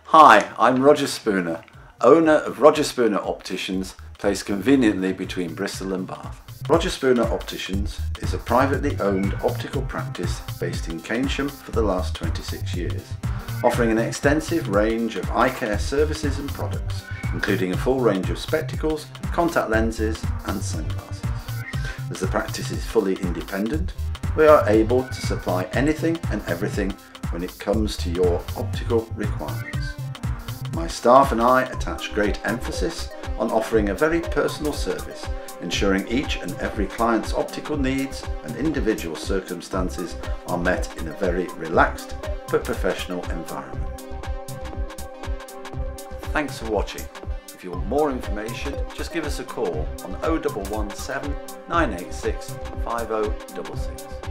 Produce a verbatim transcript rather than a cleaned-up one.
Hi, I'm Roger Spooner, owner of Roger Spooner Opticians, placed conveniently between Bristol and Bath. Roger Spooner Opticians is a privately owned optical practice based in Keynsham for the last twenty-six years, offering an extensive range of eye care services and products, including a full range of spectacles, contact lenses and sunglasses. As the practice is fully independent, we are able to supply anything and everything when it comes to your optical requirements. My staff and I attach great emphasis on offering a very personal service, ensuring each and every client's optical needs and individual circumstances are met in a very relaxed but professional environment. Thanks for watching. If you want more information, just give us a call on oh one one seven, nine eight six, five oh six six.